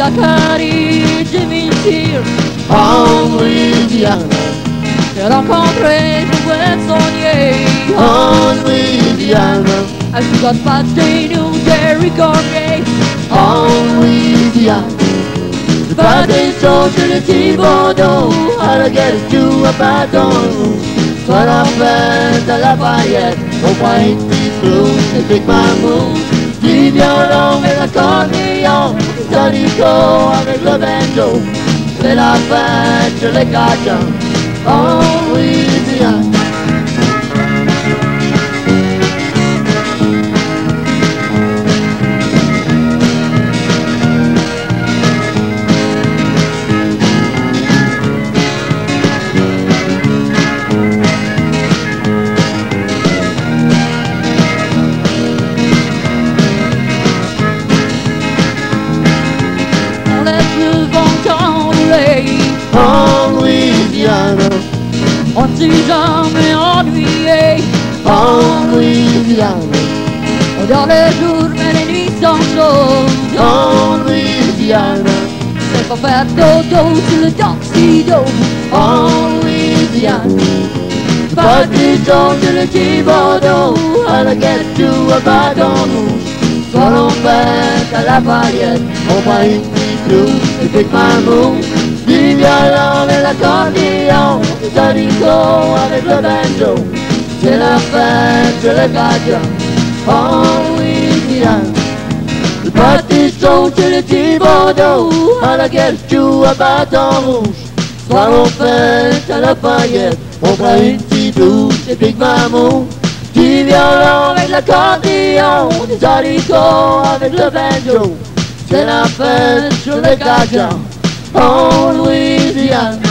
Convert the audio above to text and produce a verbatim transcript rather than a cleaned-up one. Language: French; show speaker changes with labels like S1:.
S1: Zachary, Jimmy Steele,
S2: en Louisiana,
S1: j'ai rencontré Joël Saunier,
S2: en Louisiana,
S1: I forgot Pat Stadium, Jerry Cormier,
S2: en Louisiana. The party soldier, the Thibodeau, how to get it to a baton rouge. Soit la fête à Lafayette, au point de blues, c'est Big Mamou. Du violon et l'accordéon, du tonico avec le banjo. C'est la fête sur les Cajuns, en Louisiane. En Louisiana,
S1: on ne s'est jamais ennuyé.
S2: En Louisiana,
S1: On dort les jours mais les nuits sont chaudes.
S2: En Louisiana,
S1: c'est pour faire dodo sur le tuxedo.
S2: En Louisiana, the party soldier, le Thibodeau, how to get to a baton rouge. Soit l'on fête à Lafayette, au point de blues, c'est Big Mamou. Du violon et l'accordéon, du tonico avec le banjo. C'est la fête sur les Cajuns, en Louisiane. Le party soldier, le Thibodeau, how to get to a baton rouge. Soit l'on fête à Lafayette, on prend une petite blues, c'est Big Mamou. Du violon avec l'accordéon, du tonico avec le banjo. C'est la fête sur les Cajuns, en Louisiane.